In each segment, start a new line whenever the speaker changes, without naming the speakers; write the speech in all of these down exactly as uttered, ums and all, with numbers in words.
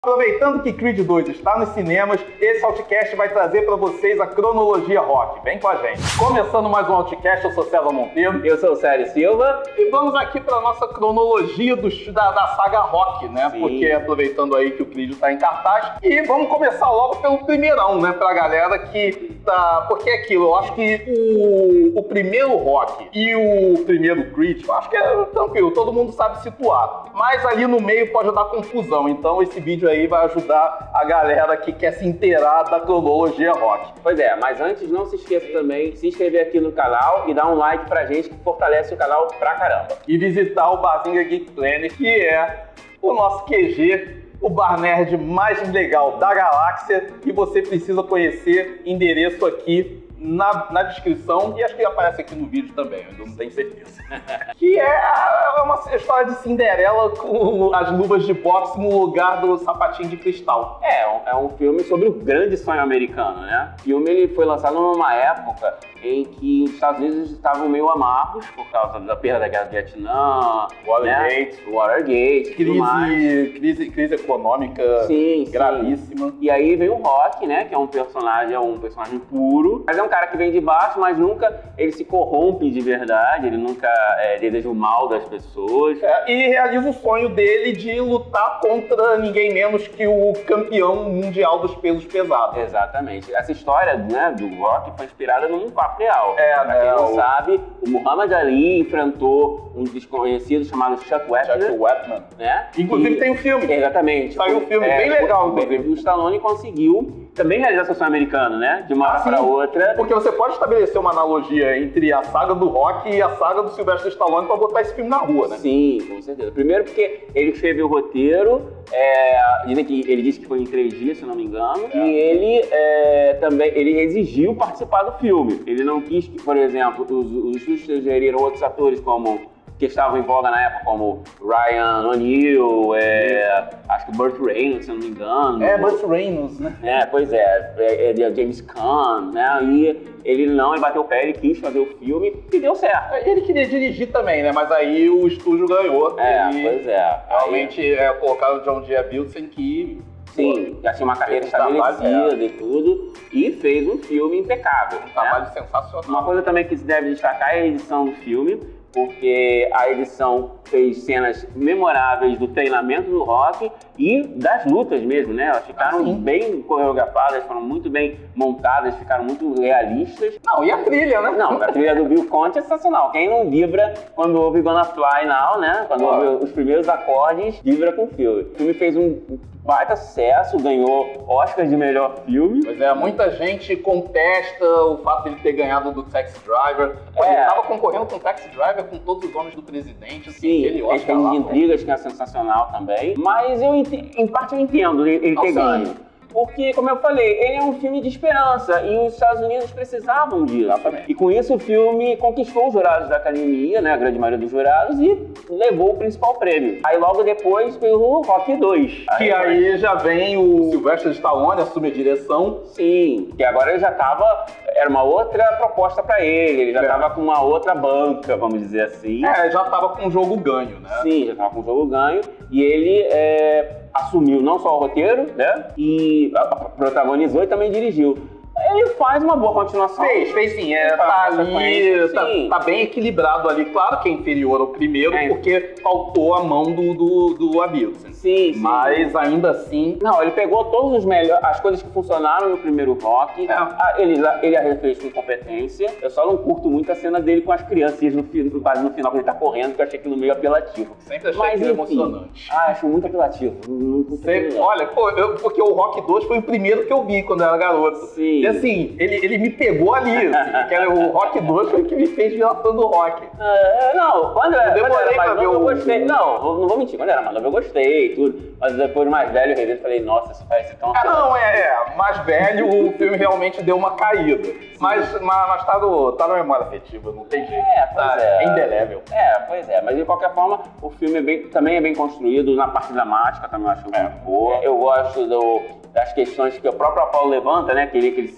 Aproveitando que Creed dois está nos cinemas, esse Outcast vai trazer para vocês a cronologia rock. Vem com a gente. Começando mais um Outcast, eu sou César Monteiro.
Eu sou o Célio Silva.
E vamos aqui para a nossa cronologia do, da, da saga rock, né?
Sim.
Porque aproveitando aí que o Creed está em cartaz. E vamos começar logo pelo primeirão, né? Pra galera que tá... Porque é aquilo, eu acho que o, o primeiro rock e o primeiro Creed, eu acho que é tranquilo, todo mundo sabe situar. Mas ali no meio pode dar confusão, então esse vídeo aí vai ajudar a galera que quer se inteirar da cronologia rock.
Pois é, mas antes não se esqueça também de se inscrever aqui no canal e dar um like pra gente que fortalece o canal pra caramba.
E visitar o Bazinga Geek Planet, que é o nosso Q G, o bar nerd mais legal da galáxia, e você precisa conhecer, endereço aqui na, na descrição, e acho que aparece aqui no vídeo também, eu não tenho certeza. Que é uma história de Cinderela com as luvas de boxe no lugar do sapatinho de cristal.
É, um, é um filme sobre o grande sonho americano, né? O filme ele foi lançado numa época em que os Estados Unidos estavam meio amargos por causa da perda da Guerra do Vietnã,
Watergate,
né? Watergate, tudo mais.
Crise, crise, crise econômica
sim,
gravíssima.
Sim. E aí vem o Rock, né? Que é um personagem, é um personagem puro, mas é um cara que vem de baixo, mas nunca ele se corrompe de verdade, ele nunca é, deseja o mal das pessoas.
É, e realiza o sonho dele de lutar contra ninguém menos que o campeão mundial dos pesos pesados.
Exatamente. Essa história, né, do Rock foi inspirada num fato real.
É,
pra quem
né,
não
o...
sabe, o Muhammad Ali enfrentou um desconhecido chamado Chuck Wepner.
Chuck Wepner.
Né?
Inclusive
e...
tem um filme.
Exatamente.
Saiu um filme
é,
bem legal, inclusive.
O Stallone conseguiu também realizar seu sonho americano, né? De uma hora
ah,
para outra.
Porque você pode estabelecer uma analogia entre a saga do Rock e a saga do Sylvester Stallone para botar esse filme na rua, né?
Sim, com certeza. Primeiro porque ele escreveu o roteiro, é, dizem que ele disse que foi em três dias, se não me engano, é. E ele é, também ele exigiu participar do filme. Ele não quis que, por exemplo, os, os estúdios sugeriram outros atores como que estavam em voga na época, como Ryan O'Neal, é, acho que Burt Reynolds, se não me engano.
É, Burt Reynolds, né?
É, pois é, é, é James Caan, né? E ele não, ele bateu o pé, ele quis fazer o filme e deu certo.
Ele queria dirigir também, né? Mas aí o estúdio ganhou.
É,
ele,
pois é.
Realmente aí... é, colocaram o John D. Avildsen que...
Sim, já tinha uma carreira estabelecida e tudo, e fez um filme impecável. Um
trabalho
né?
sensacional.
Uma coisa também que se deve destacar é a edição do filme, porque a edição fez cenas memoráveis do treinamento do Rock e das lutas mesmo, né? Elas ficaram
assim.
bem coreografadas, foram muito bem montadas, ficaram muito realistas.
Não, e a trilha, né?
Não, a trilha do Bill Conti é sensacional. Quem não vibra quando ouve Gonna Fly Now, né? Quando ouve os primeiros acordes, vibra com o filme. O filme fez um baita sucesso, ganhou Oscar de melhor filme.
Pois é, muita gente contesta o fato de ele ter ganhado do Taxi Driver. Pô,
é.
Ele tava concorrendo com o Taxi Driver com todos os homens do presidente. Assim,
sim,
ele
tem de intrigas que é sensacional também. Mas eu, em parte eu entendo ele, ele ter ganho. Porque, como eu falei, ele é um filme de esperança e os Estados Unidos precisavam disso.
Exatamente.
E com isso o filme conquistou os jurados da academia, né, a grande maioria dos jurados, e levou o principal prêmio. Aí logo depois veio o Rock dois.
Que aí, aí já vem o Sylvester Stallone assume a direção.
Sim, que agora ele já tava... Era uma outra proposta pra ele, ele já é. tava com uma outra banca, vamos dizer assim.
É, já tava com o jogo ganho, né?
Sim, já tava com o jogo ganho. E ele é, assumiu não só o roteiro, né? E protagonizou e também dirigiu. Ele faz uma boa continuação.
Fez, fez sim. É, tá ali, tá, tá bem equilibrado ali. Claro que é inferior ao primeiro, é. porque faltou a mão do, do, do Avildsen.
Sim, sim.
Mas ainda assim...
Não, ele pegou todos os melhores, as coisas que funcionaram no primeiro Rock, é. ele, ele a refez com competência. Eu só não curto muito a cena dele com as crianças no, quase no final, quando ele tá correndo, que eu achei aquilo meio apelativo.
Sempre achei
Mas,
aquilo
enfim,
emocionante.
Ah, acho muito apelativo. Não
Sempre, olha, pô, eu, porque o Rock dois foi o primeiro que eu vi quando eu era garoto.
Sim.
E assim, ele, ele me pegou ali, assim, que era o Rock dois foi o que me fez virar fã do Rock.
É, não, quando eu, eu
demorei
quando eu era mais
pra ver
novo,
o...
eu gostei. Não, não vou mentir, quando eu era mais novo eu gostei e tudo. Mas depois mais velho, eu falei, nossa, isso parece tão...
Ah, não, é, é, mais velho o filme realmente deu uma caída. Mas, mas, mas tá, no, tá na memória afetiva, não tem jeito.
É, pois
tá,
é.
É indelével.
É, pois é, mas de qualquer forma, o filme é bem, também é bem construído, na parte dramática também eu acho
é.
muito boa. Eu gosto do... das questões que o próprio Apollo levanta, né? Que ele, que ele se sente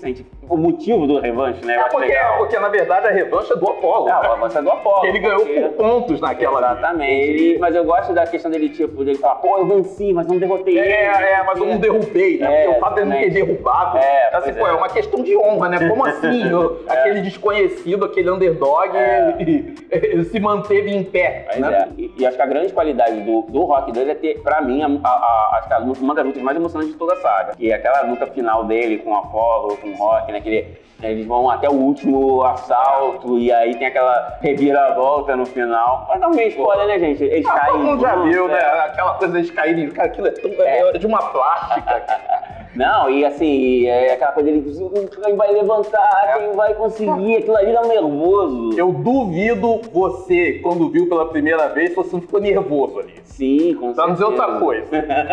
o motivo do revanche, né?
É porque, porque, na verdade, a revanche é do Apollo.
É, a revanche é do Apollo.
Ele ganhou porque... por pontos naquela
Exatamente. Ele, mas eu gosto da questão dele, tipo, dele falar, pô, eu venci, mas não derrotei ele.
É, é, mas eu não derrubei, né?
É,
porque o fato dele não ter derrubado,
é,
assim, pô, é. é uma questão de honra, né? Como assim eu, é. aquele desconhecido, aquele underdog, é. ele, ele se manteve em pé,
pois
né?
É. E, e acho que a grande qualidade do, do Rock dois é ter, pra mim, a, a, a, acho que a, uma das lutas mais emocionantes de toda a saga. Que é aquela luta final dele com o Apollo, com o Rock, né? Que ele, eles vão até o último assalto e aí tem aquela reviravolta no final. Mas não meio spoiler, né, gente? Eles
ah,
caem.
Todo mundo já viu, né? Aquela coisa deles caírem. Cara, aquilo é, tão, é. é de uma plástica.
Não, e assim, é aquela coisa dele, quem vai levantar, é. quem vai conseguir, aquilo ali dá um nervoso.
Eu duvido você, quando viu pela primeira vez, você não ficou nervoso ali.
Sim, com certeza.
Pra não dizer outra coisa.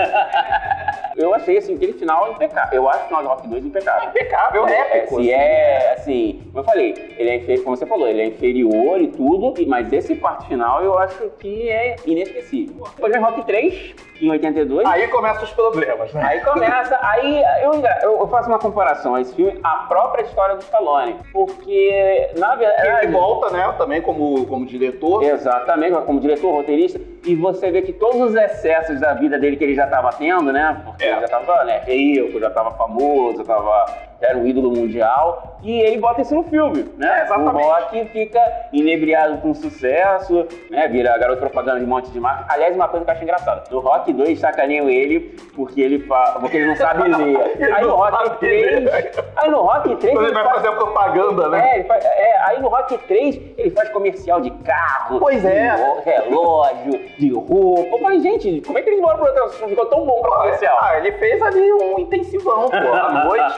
Eu achei, assim, aquele final impecável. Eu acho o final de Rock dois impecável.
Impecável, é épico.
Se é, assim, como eu falei, ele é inferior, como você falou, ele é inferior e tudo, mas esse parte final eu acho que é inesquecível. Depois vem Rock três, em oitenta e dois.
Aí começam os problemas, né?
Aí começa, aí eu, eu faço uma comparação a esse filme, a própria história do Stallone, porque, na verdade...
Ele volta, né, também como, como diretor.
Exatamente, como diretor, roteirista, e você vê que todos os excessos da vida dele que ele já estava tendo, né, porque é. ele já estava, né, rico, já estava famoso, já estava... era um ídolo mundial, e ele bota isso no filme, né?
É, exatamente.
O Rock fica inebriado com sucesso, né? Vira garoto propaganda de um monte de marca. Aliás, uma coisa que eu acho engraçada, no Rock dois sacaneiam ele porque ele, fa... porque ele não sabe ler. Aí no Rock três... Aí no Rock três...
Ele, ele vai faz... fazer a propaganda, né?
É, ele faz... é, aí no Rock três ele faz comercial de carro,
pois é.
de relógio, de roupa. Eu falei, gente, como é que eles moram pro hotel? Ficou tão bom pra comercial.
Ah, ele fez ali um intensivão, pô, à noite.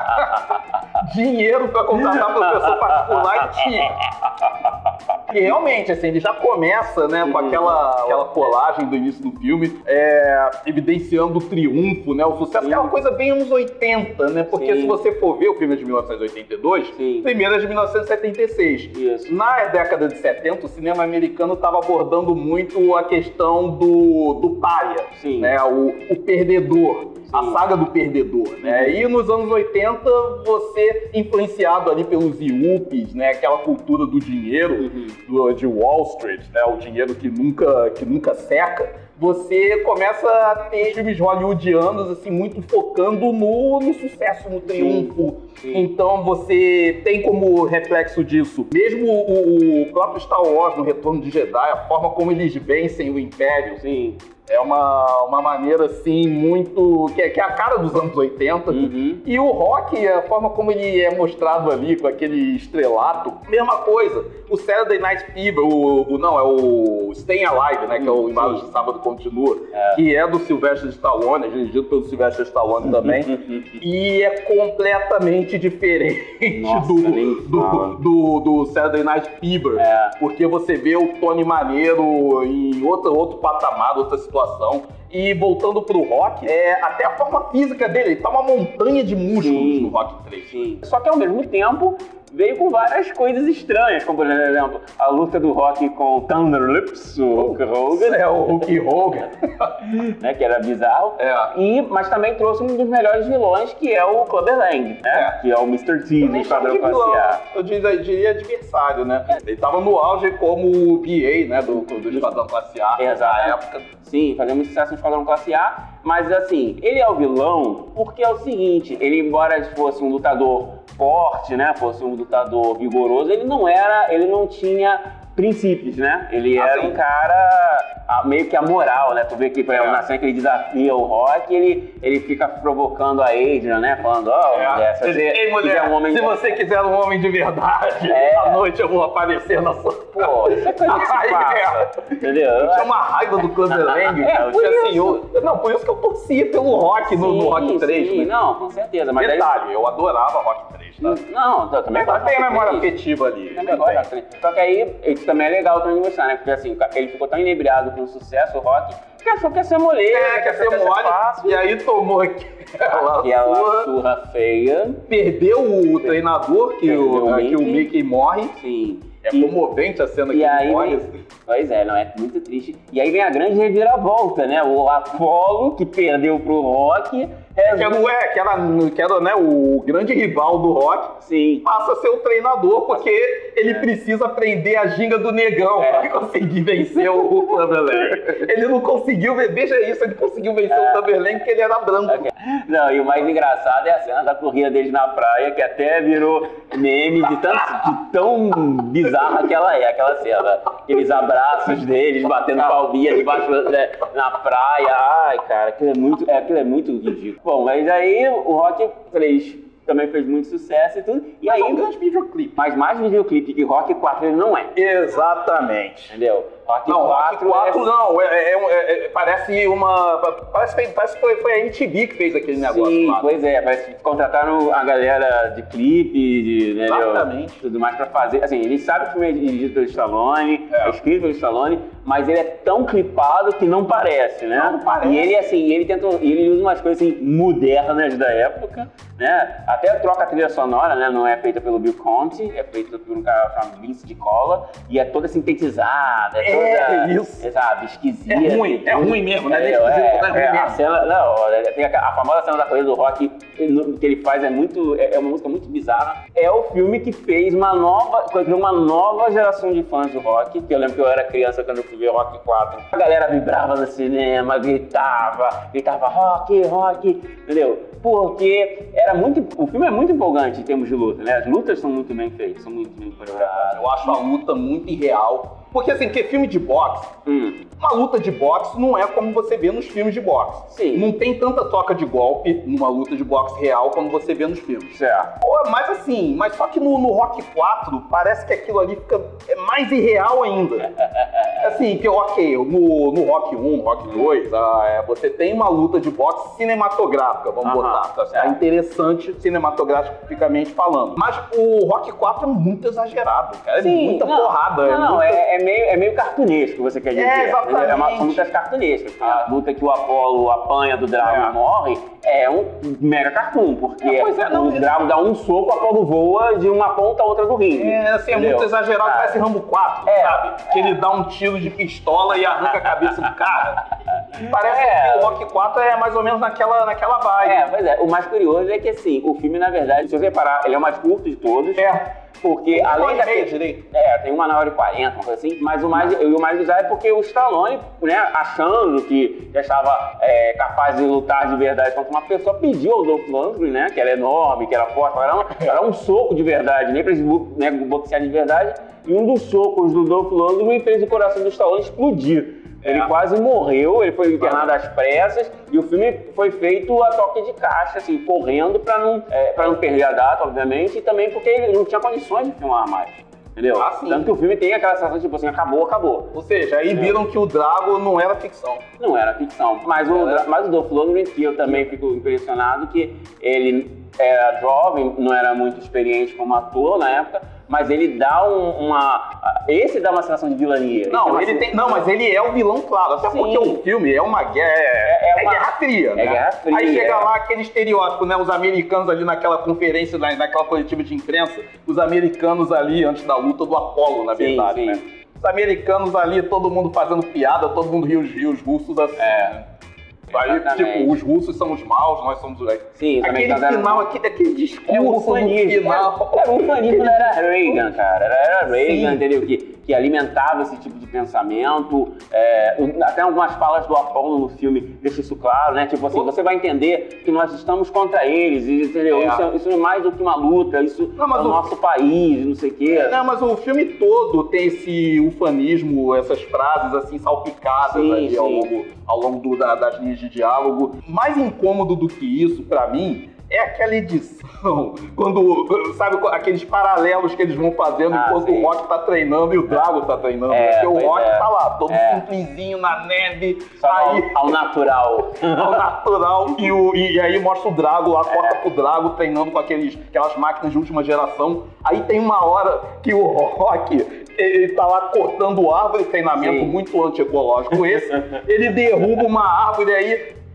Dinheiro pra contratar professor particular e tinha. E realmente, assim, ele já começa, né, com aquela, aquela colagem do início do filme, é, evidenciando o triunfo, né, o sucesso, que é uma coisa bem anos oitenta, né, porque Sim. se você for ver o filme é de mil novecentos e oitenta e dois, Sim. o primeiro é de mil novecentos e setenta e seis. Isso. Na década de setenta, o cinema americano estava abordando muito a questão do, do pária, Sim. né, o, o perdedor. Sim. A saga do perdedor, né? Uhum. E nos anos oitenta, você, influenciado ali pelos yuppies, né? Aquela cultura do dinheiro, uhum. do, de Wall Street, né? O dinheiro que nunca, que nunca seca, você começa a ter filmes hollywoodianos, assim, muito focando no, no sucesso, no triunfo. Sim. Sim. Então você tem como reflexo disso, mesmo o, o próprio Star Wars, no Retorno de Jedi, a forma como eles vencem o Império. Sim. É uma, uma maneira, assim, muito... Que é, que é a cara dos anos oitenta. Uhum. E o Rock, a forma como ele é mostrado ali, com aquele estrelato, mesma coisa. O Saturday Night Fever, o, o, não, é o Staying Alive, né? Uhum. Que é o Embalos de Sábado Continua. É. Que é do Sylvester Stallone, é dirigido pelo Sylvester Stallone também. E é completamente diferente Nossa, do, do, do, do Saturday Night Fever. É. Porque você vê o Tony Maneiro em outro, outro patamar, outra situação. E voltando pro Rock, é, até a forma física dele, ele tá uma montanha de músculos sim, no Rock três. Sim. Só que ao mesmo tempo veio com várias coisas estranhas, como por exemplo, a luta do Rock com Thunder Lips, o Hulk Hogan. É, o Hulk Hogan. né, que era bizarro. É. E, mas também trouxe um dos melhores vilões, que é o Clubber Lang, né? É. Que é o mister T do Esquadrão Classe A. Eu diria, diria adversário, né? É. Ele tava no auge como o B A, né, do, do Esquadrão Classe A. Exato. Na época. Sim, fazia muito sucesso no Esquadrão Classe A, mas assim, ele é o vilão porque é o seguinte, ele embora fosse um lutador forte, né, fosse um lutador vigoroso, ele não era, ele não tinha princípios, né? Ele ah, era sim. um cara meio que amoral, né? Tu vê que é. na cena que ele desafia o Rock, ele, ele fica provocando a Adrian, né? Falando, ó, oh, é. mulher, se você Ei, mulher, um homem se de... você quiser um homem de verdade, é. à noite eu vou aparecer na sua... Pô, isso é coisa que se passa, é. entendeu? Eu tinha uma raiva do Clubber Lang, é, cara. Eu assim, eu... Não, por isso que eu torcia pelo Rock sim, no, no Rock três. Sim, né? Não, com certeza. Mas detalhe, daí... eu adorava Rock três, tá? Não, eu também gosto. Tem a memória afetiva ali. Também gosto. Só que aí, isso também é legal também mostrar, né? Porque assim, ele ficou tão inebriado com o sucesso, o Rock, que achou que ia ser moleiro. É, que ia ser mole. E aí tomou aquela, aquela surra, surra feia. Perdeu o treinador, que, o, o, que o Mickey morre. Sim. É comovente a cena que ele olha.
Pois é, não é muito triste. E aí vem a grande reviravolta, né? O Apollo, que perdeu pro Rock.
É, que, não é, que, era, que era né, o grande rival do Rock.
Sim.
Passa a ser o treinador, porque ele é. precisa aprender a ginga do negão é. para conseguir vencer o Tamerlane. Ele não conseguiu, veja isso, ele conseguiu vencer é. o Tamerlane porque ele era branco. Okay.
Não, e o mais engraçado é a cena da corrida deles na praia, que até virou meme de, tanto, de tão bizarra que ela é, aquela cena. Aqueles abraços deles, batendo palminha debaixo né, na praia. Ai, cara, aquilo é muito, é, aquilo é muito ridículo. Bom, mas aí o Rock três também fez muito sucesso e tudo. E aí,
um grande videoclipe.
Mas mais videoclipe que Rock quatro ele não é.
Exatamente.
Entendeu? Rock
não,
quatro,
Rock quatro é... não, é, é, é, parece uma... Parece, parece que foi, foi a M T V que fez aquele negócio.
Sim,
lá.
Pois é, parece que contrataram a galera de clipe, de né,
exatamente.
tudo mais pra fazer. Assim, ele sabe que o filme é dirigido pelo Stallone, é. é escrito pelo Stallone, mas ele é tão clipado que não parece, né?
Não parece.
E ele, assim, ele tenta, ele usa umas coisas assim, modernas da época, né? Até troca a trilha sonora, né? Não é feita pelo Bill Conti, é feita por um cara chamado Vince DiCola, e é toda sintetizada, é toda,
é isso.
sabe, esquisita.
É ruim, é ruim mesmo, né?
É, é, é, é, a cena, não, tem a, a famosa cena da corrida do Rock que ele faz é muito, é, é uma música muito bizarra. É o filme que fez uma nova, criou uma nova geração de fãs do Rock, que eu lembro que eu era criança quando eu fui ver Rock quatro. A galera vibrava no cinema, gritava, gritava Rock, Rock, entendeu? Porque era muito, o filme é muito empolgante em termos de luta, né? As lutas são muito bem feitas, são muito bem coreografadas.
Eu acho a luta muito irreal. Porque assim, que filme de boxe,
hum.
uma luta de boxe não é como você vê nos filmes de boxe.
Sim.
Não tem tanta troca de golpe numa luta de boxe real como você vê nos filmes.
Certo.
Mas assim, mas só que no, no Rock quatro parece que aquilo ali fica é mais irreal ainda. Assim, que ok, no, no Rock um, Rock dois, ah, é, você tem uma luta de boxe cinematográfica, vamos
uh-huh.
botar. Tá, tá interessante cinematograficamente falando. Mas o Rock quatro é muito exagerado, cara.
Sim,
é muita
não,
porrada.
Não,
é
não,
muita...
é, é, meio, é meio cartunesco, você quer dizer.
É, exatamente.
É uma, são lutas cartunescas. A luta que o Apollo apanha do Drago é. e morre é um mega cartoon, porque é, é, não, o Drago dá um soco, o Apollo voa de uma ponta a outra do ringue.
É, assim, é muito exagerado, ah. parece Rambo quatro, é. sabe? Que ele dá um tiro de pistola e arranca a cabeça do cara. Parece é. que o Rock quatro é mais ou menos naquela, naquela vibe.
É, pois é. O mais curioso é que, assim, o filme, na verdade, se você reparar, ele é o mais curto de todos.
É.
Porque
tem
além da
direito.
É, tem uma na hora e quarenta, uma coisa assim, mas o mais, o mais bizarro é porque o Stallone, né, achando que já estava é, capaz de lutar de verdade contra uma pessoa, pediu ao Dolph Lundgren, né, que era enorme, que era forte, era, era um soco de verdade, nem pra eles né, boxear de verdade, e um dos socos do Dolph Lundgren fez o coração do Stallone explodir. Ele é. quase morreu, ele foi internado às pressas e o filme foi feito a toque de caixa, assim, correndo pra não, é, pra não perder a data, obviamente, e também porque ele não tinha condições de filmar mais, entendeu?
Ah,
tanto que o filme tem aquela sensação, tipo assim, acabou, acabou.
Ou seja, aí viram que o Drago não era ficção.
Não era ficção, mas o, é. mas o Dolph Lundgren, que eu também fico impressionado, que ele era jovem, não era muito experiente como ator na época, mas ele dá um, uma... Esse dá uma sensação de vilania.
Não, ele tem, não, mas ele é o vilão, claro. Até Sim. porque o filme é uma guerra... É, é, uma, é guerra fria, né?
É guerra fria.
Aí chega
é.
lá aquele estereótipo, né? Os americanos ali naquela conferência, naquela coletiva de imprensa, os americanos ali antes da luta do Apollo, na verdade, sim, sim. né? Os americanos ali, todo mundo fazendo piada, todo mundo riu, riu os russos assim,
é.
né? Aí, tipo, os russos são os maus, nós somos os...
Sim,
aquele final, aquele, aquele discurso
é um ufanismo,
final...
Era, era um ufanismo, não era Reagan, cara. Era, era Reagan, Sim. entendeu? Que, que alimentava esse tipo de pensamento. É, até algumas falas do Apollo no filme deixam isso claro, né? Tipo assim, você vai entender que nós estamos contra eles, entendeu? É. Isso, é, isso é mais do que uma luta, isso não, é o, o nosso país, não sei o quê.
Não, mas o filme todo tem esse ufanismo, essas frases assim salpicadas sim, ali sim. ao longo, ao longo do, da, das linhas de diálogo. Mais incômodo do que isso, pra mim, é aquela edição, quando, sabe, aqueles paralelos que eles vão fazendo ah, enquanto sim. o Rock tá treinando e o Drago tá treinando. É, porque o Rock é. tá lá, todo é. simplesinho na neve.
Só aí, ao, ao natural.
Ao natural. E, o, e aí mostra o Drago lá, corta é. pro Drago treinando com aqueles, aquelas máquinas de última geração. Aí tem uma hora que o Rock... ele tá lá cortando árvore, treinamento Sim. muito antiecológico esse, ele derruba uma árvore aí,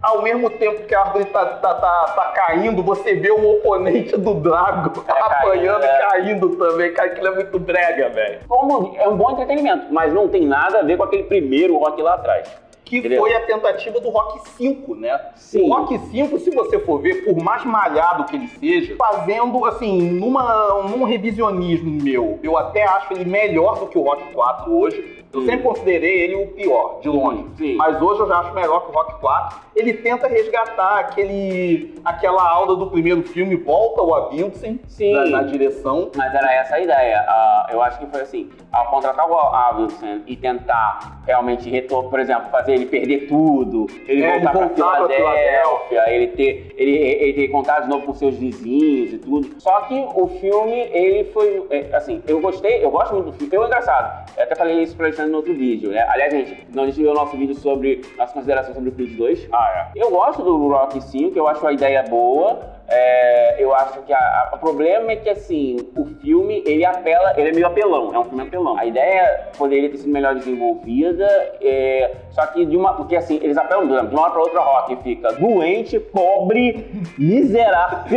ao mesmo tempo que a árvore tá, tá, tá, tá caindo, você vê o oponente do Drago
é,
apanhando e
é.
caindo também. Cara, aquilo é muito brega, velho.
Como é um bom entretenimento, mas não tem nada a ver com aquele primeiro Rock lá atrás.
Que
Entendeu?
foi a tentativa do Rock cinco, né?
Sim.
O Rock cinco, se você for ver, por mais malhado que ele seja, fazendo, assim, numa, num revisionismo meu, eu até acho ele melhor do que o Rock quatro hoje. Eu
Hum.
sempre considerei ele o pior, de longe.
Sim.
Mas hoje eu já acho melhor que o Rock quatro. Ele tenta resgatar aquele, aquela aula do primeiro filme, volta o Avildsen na, na direção.
Mas era essa a ideia. Uh, eu acho que foi assim, ao contratar o Avildsen e tentar realmente retornar, por exemplo, fazer ele perder tudo, ele
É,
voltar
ele
pra
voltar pra
Filadélfia, ele ter, ele, ele ter contato de novo com seus vizinhos e tudo. Só que o filme, ele foi, é, assim, eu gostei, eu gosto muito do filme. Foi engraçado. Eu até falei isso pra Alexandre no outro vídeo, né? Aliás, gente, não deixe de ver o nosso vídeo sobre as considerações sobre o Creed dois.
Ah, é.
Eu gosto do Rocky cinco, eu acho a ideia boa. É, eu acho que a, a, o problema é que, assim, o filme, ele apela, ele é meio apelão, é um filme apelão. A ideia poderia ter sido melhor desenvolvida, é, só que de uma, porque assim, eles apelam de uma hora pra outra, Rock fica doente, pobre, miserável,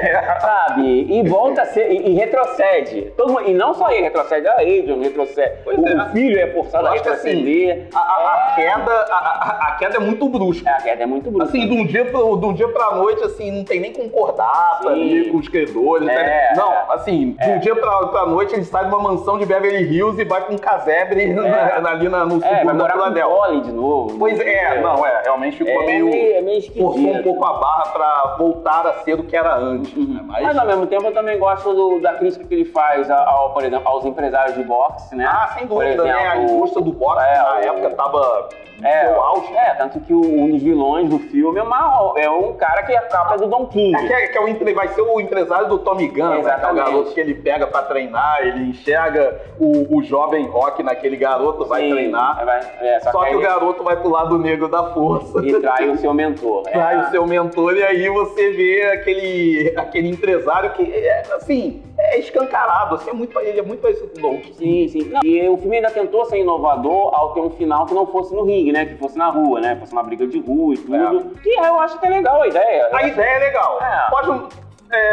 sabe? E volta a ser, e, e retrocede. Todo mundo, e não só ele retrocede, a Adrian retrocede, o,
é.
o filho é forçado a retroceder.
Assim, a, a, a, queda, a, a, a queda é muito brusca.
É, a queda é muito brusca.
Assim, de um dia, pro, de um dia pra noite, assim, não tem nem concordata
Sim.
ali com os credores.
É,
né? Não,
é.
assim, de
É.
um dia pra, pra noite ele sai de uma mansão de Beverly Hills e vai com um casebre
É.
na, ali na, no
É, vai
subúrbio da
morar com o
Filadélfia.
Dolly de novo.
Pois é, não, é, realmente ficou
É
meio...
meio- é meio esquisito.
forçou um pouco a barra pra voltar a ser do que era antes. Né? Mas,
Mas ao mesmo tempo eu também gosto do- da crítica que ele faz ao, por exemplo, aos empresários de boxe, né?
ah, sem
Por
dúvida, né? A
exemplo,
indústria do boxe
é,
na
o-
época tava no
É,
seu auge.
é, tanto que o- um dos vilões do filme é, uma, é um cara que é a capa do Don King.
É, que, é, que é o, empre- vai ser o empresário do Tommy Gunn, né? Que é o
Exatamente.
garoto que ele pega pra treinar, ele enxerga o, o jovem Rock naquele garoto, vai
Sim,
treinar.
vai- é, só
Só que
que
o
ele-
garoto vai pro lado negro da força.
E trai o seu mentor.
Trai
É.
o seu mentor e aí você vê aquele, aquele empresário que, é, assim, é escancarado. Assim, é muito, ele é muito parecido com o Don King.
Sim, sim. Não, e o filme ainda tentou ser inovador ao ter um final que não fosse no ringue, né? Que fosse na rua, né? Fosse uma briga de rua e tudo. Que eu acho que é legal a ideia.
A ideia é legal.
É.
Pode,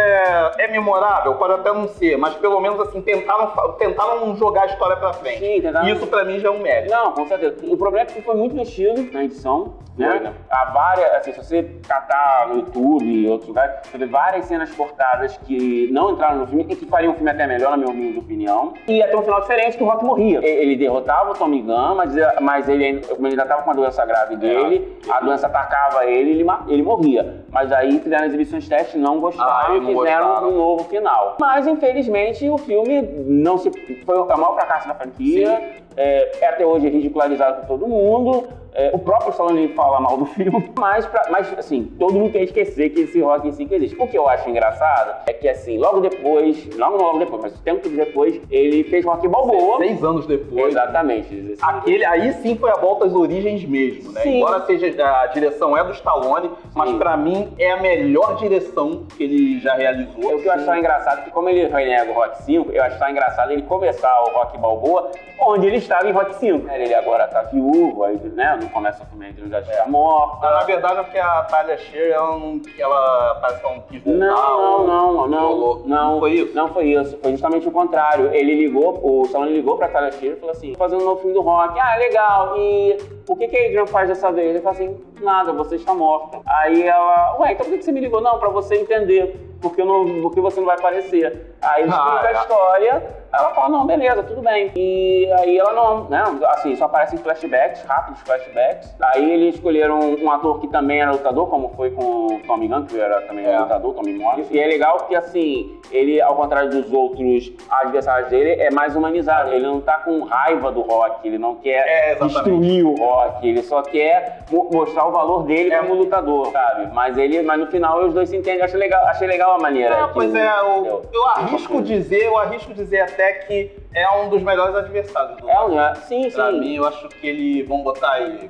é, é memorável, pode até não ser, mas pelo menos assim, tentaram, fa- tentaram jogar a história pra frente.
Sim, tentaram-
Isso pra mim já é um mérito.
Não, com certeza. O problema é que foi muito mexido na edição, né?
Foi, né?
Há várias, assim, se você catar no YouTube e outros lugares, você vê várias cenas cortadas que não entraram no filme e que fariam o filme até melhor, na minha humilde opinião. E ia ter um final diferente, que o Rock morria. E- Ele derrotava o Tommy Gunn, mas, mas ele, ainda- como ele ainda estava com a doença grave dele, a doença atacava ele e ele, ma- ele morria. Mas aí fizeram as exibições testes, não gostaram
Ah,
e
não
fizeram
gostaram.
um novo final. Mas, infelizmente, o filme não se... foi o maior fracasso da franquia. É, é até hoje ridicularizado por todo mundo. É, o próprio Stallone fala mal do filme. Mas, pra- mas, assim, todo mundo quer esquecer que esse Rock cinco existe. O que eu acho engraçado é que, assim, logo depois, não logo depois, mas tempo depois, ele fez Rock Balboa.
Seis anos depois.
Exatamente. Assim,
Aquele, aí sim foi a volta às origens mesmo, né?
Sim.
Embora seja a direção é do Stallone, mas
Sim.
pra mim é a melhor direção que ele já realizou.
É o que eu acho só engraçado, que como ele renega o Rock cinco, eu acho só engraçado ele começar o Rock Balboa onde ele estava em Rock cinco. Ele agora tá viúvo, aí, né, não começa o filme, ele já está morta.
Ah, na verdade é porque a Talia Shire, ela não, ela parece que ela não quis voltar.
Não,
ou-
não, não, não,
ou-
não,
foi isso?
Não foi isso, foi justamente o contrário. Ele ligou, o Stallone ligou pra Talia Shire e falou assim, fazendo um novo filme do Rock, ah, legal, e o que que a Adrian faz dessa vez? Ele falou assim, nada, você está morta. Aí ela, ué, então por que que você me ligou? Não, pra você entender, porque, eu não, porque você não vai aparecer. Aí ele explica
Ah,
a
é.
história, ela fala, não, beleza, tudo bem. E aí ela não, né, assim, só aparecem flashbacks, rápidos flashbacks. Aí eles escolheram um ator que também era lutador, como foi com o Tommy Gunn, que era também
É.
lutador, Tommy Morris. E é legal porque, assim, ele, ao contrário dos outros adversários dele, é mais humanizado. Ele não tá com raiva do Rock, ele não quer
É, exatamente.
destruir o Rock, ele só quer mo- mostrar o valor dele
É.
como lutador, sabe? Mas ele, mas no final os dois se entendem. Achei legal, achei legal a maneira.
É,
que
pois
o-
é, eu,
entendeu?
eu arrisco dizer, eu arrisco dizer até que é um dos melhores adversários do
É,
Rock.
um- é, sim,
Pra
sim.
mim, eu acho que ele, vamos botar aí,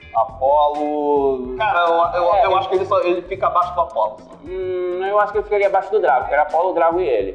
Apollo... Cara, eu, eu,
É,
eu
ele-
acho que ele, só, ele fica abaixo do Apollo. Assim.
Hum, eu acho que eu ficaria abaixo do Drago, que era Apollo, o Drago e ele.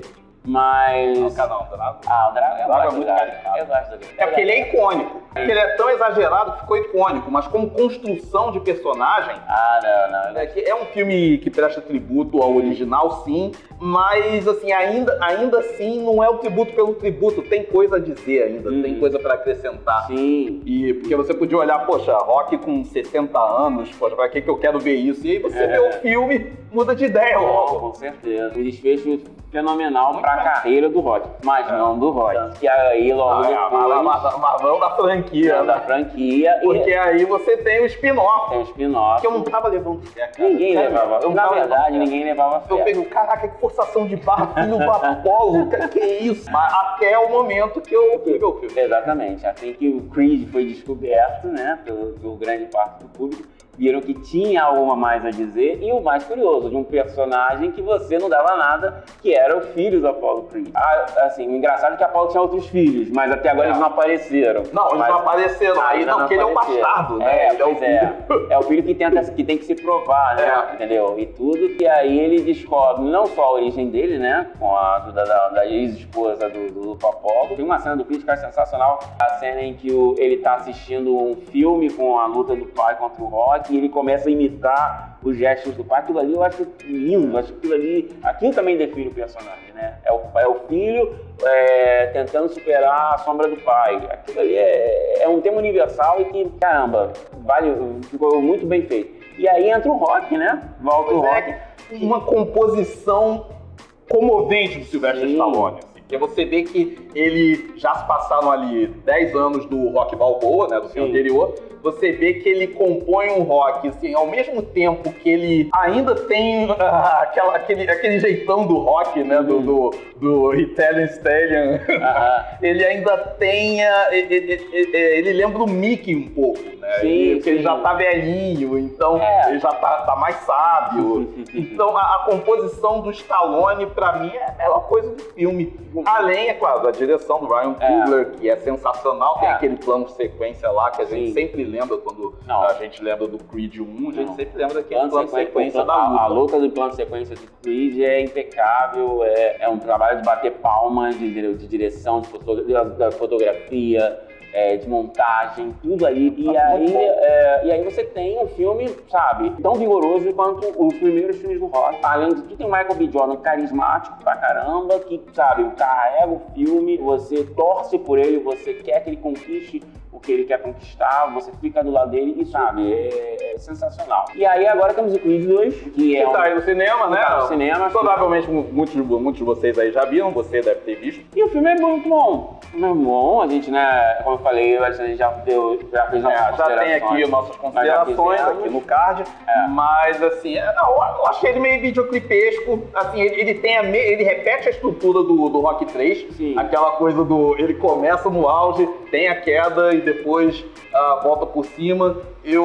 Mas...
Não, cara, não, Drago.
Ah, o Drago, eu
Drago
gosto
é muito
do Drago.
caricato.
Eu gosto dele.
É porque ele é icônico. Porque ele é tão exagerado que ficou icônico, mas como construção de personagem,
Ah, não, não.
é, que é um filme que presta tributo ao original, sim, mas assim, ainda, ainda assim não é o tributo pelo tributo, tem coisa a dizer ainda,
Uhum.
tem coisa pra acrescentar.
Sim.
E porque você podia olhar, poxa, Rock com sessenta anos, poxa, pra que que eu quero ver isso? E aí você
É.
vê o filme, muda de ideia
Oh,
logo.
com certeza. Um desfecho fenomenal
Muito
pra
bem.
carreira do Rock, mas
É.
não do Rock. Que aí logo
Ah, é,
depois...
mas, mas, mas não da franquia,
da
né?
franquia
Porque
e
aí você tem o spin-off,
tem um spin-off.
que eu não tava levando fé, cara.
Ninguém
Sério,
levava.
eu não
Na
tava levando
verdade,
fé.
ninguém levava
Eu
fé.
pego, caraca, que forçação de barra, filho do Apolo, que, que é isso? Mas até o momento que eu fui ver o filme.
Exatamente. Assim que o Creed foi descoberto, né, pelo, pelo grande parte do público, viram que tinha algo a mais a dizer, e o mais curioso, de um personagem que você não dava nada, que era o filho do Apollo Creed. Ah, assim, o engraçado é que Apollo tinha outros filhos, mas até agora
É.
eles não apareceram.
Não, eles
Mas-
não apareceram. Aí
ainda
não, porque ele é um
apareceram.
bastardo, né?
É,
Ele é o
pois é.
filho.
É o filho que, tenta, que tem que se provar, né?
É.
Entendeu? E tudo. E aí ele descobre não só a origem dele, né? Com a ajuda da, da ex-esposa do, do, do Apollo. Tem uma cena do Creed que é sensacional. A cena em que o, ele tá assistindo um filme com a luta do pai contra o Rock e ele começa a imitar os gestos do pai. Aquilo ali eu acho lindo. Eu acho que aquilo ali... Aquilo também define o personagem, né? É o, é o filho é, tentando superar a sombra do pai. Aquilo ali é, é um tema universal e que, caramba, vale, ficou muito bem feito. E aí entra o Rock, né? Volta o
Pois
Rock.
é, uma composição comovente do Sylvester
Sim.
Stallone. Assim, porque você vê que ele já se passaram ali dez anos do Rock Balboa, né, do filme
Sim.
anterior. Você vê que ele compõe um rock, assim, ao mesmo tempo que ele ainda tem ah, aquela, aquele, aquele jeitão do rock, né, do, do, do Italian Stallion.
Aham.
Ele ainda tem, ah, ele, ele- ele- ele lembra o Mickey um pouco, né?
Sim,
Ele- porque ele
sim.
já tá velhinho, então
É.
ele já tá, tá mais sábio. Então a, a composição do Stallone, pra mim, é a melhor coisa do filme. Além, é claro, da direção do Ryan
É.
Coogler, que é sensacional. Tem
É.
aquele plano de sequência lá que a gente
Sim.
sempre lembra quando
Não.
a gente lembra do Creed um, a gente
Não.
sempre lembra daquele
Plano
plano de sequência da
a,
luta.
a luta do plano de sequência do Creed é impecável, é, é um trabalho de bater palma, de, dire- de direção, de, foto, de- da fotografia, é, de montagem, tudo ali. E
Tá
aí,
muito bom.
é, e aí você tem um filme, sabe, tão vigoroso quanto os primeiros filmes do Rock. Além de tudo, tem o Michael B. Jordan carismático pra caramba, que, sabe, carrega o filme, você torce por ele, você quer que ele conquiste o que ele quer conquistar, você fica do lado dele e, sabe, é, é sensacional. E aí agora temos o Creed dois, que é
Que
um...
tá aí no cinema, né?
tá no cinema.
Provavelmente muitos, de- muitos de vocês aí já viram, você deve ter visto.
E o filme é muito bom. O filme é bom, a gente, né, como eu falei, a gente já, deu, já fez nossas
É, já tem aqui
considerações.
nossas
Nós já
considerações
fizemos.
aqui no card,
É.
mas assim, é, não, eu achei ele meio videoclipesco, assim, ele, ele tem a me- ele repete a estrutura do, do Rock três,
Sim.
aquela coisa do, ele começa no auge, tem a queda e depois ah, volta por cima.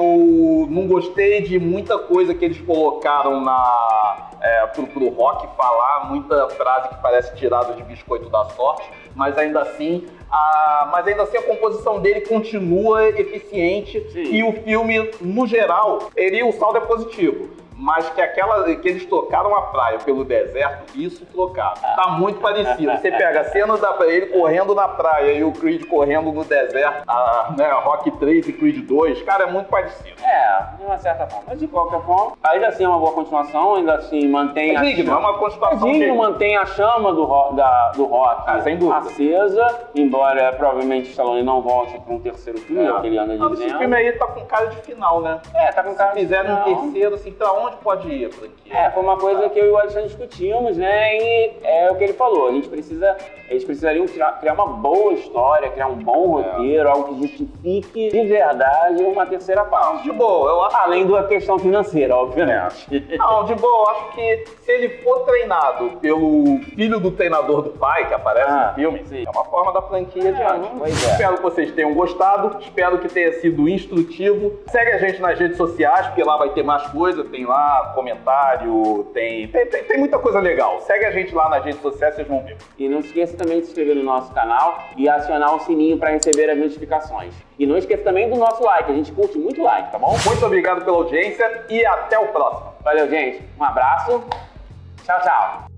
Eu não gostei de muita coisa que eles colocaram na, é, pro, pro Rock falar, muita frase que parece tirada de Biscoito da Sorte, mas ainda assim, a, mas ainda assim a composição dele continua eficiente.
Sim.
E o filme, no geral, ele, o saldo é positivo. Mas que aquela que eles trocaram a praia pelo deserto, isso trocaram. Tá muito parecido. Você pega a cena da ele correndo na praia e o Creed correndo no deserto, a, né, Rock três e Creed dois, cara, é muito parecido.
É, de uma certa forma. Mas de qualquer forma, ainda assim é uma boa continuação, ainda assim mantém
É
a
digno, é uma
É
continuação
digno,
digna.
mantém a chama do, ro da, do rock
Ah, sem dúvida.
acesa, embora provavelmente Stallone não volte para um terceiro filme, é o que ele anda
Não, esse
dizendo.
filme aí tá com cara de final, né?
É, tá com cara
Se
de
fizeram um
final.
terceiro, assim, pra onde pode ir a franquia?
É, foi uma coisa que eu e o Alexandre discutimos, né? E é o que ele falou, a gente precisa, eles precisariam criar, criar uma boa história, criar um bom
É.
roteiro, algo que justifique de verdade uma terceira parte.
De boa, eu acho.
Além da questão financeira, obviamente.
Não, de boa, eu acho que se ele for treinado pelo filho do treinador do pai, que aparece
Ah,
no filme,
sim.
é uma forma da franquia
É,
adiante.
pois é.
Espero que vocês tenham gostado, espero que tenha sido instrutivo. Segue a gente nas redes sociais, porque lá vai ter mais coisa, tem lá comentário, tem, tem, tem, tem muita coisa legal. Segue a gente lá nas redes sociais, vocês vão ver.
E não se esqueça também de se inscrever no nosso canal e acionar o sininho para receber as notificações. E não esqueça também do nosso like, a gente curte muito like, tá bom?
Muito obrigado pela audiência e até o próximo.
Valeu, gente. Um abraço. Tchau, tchau.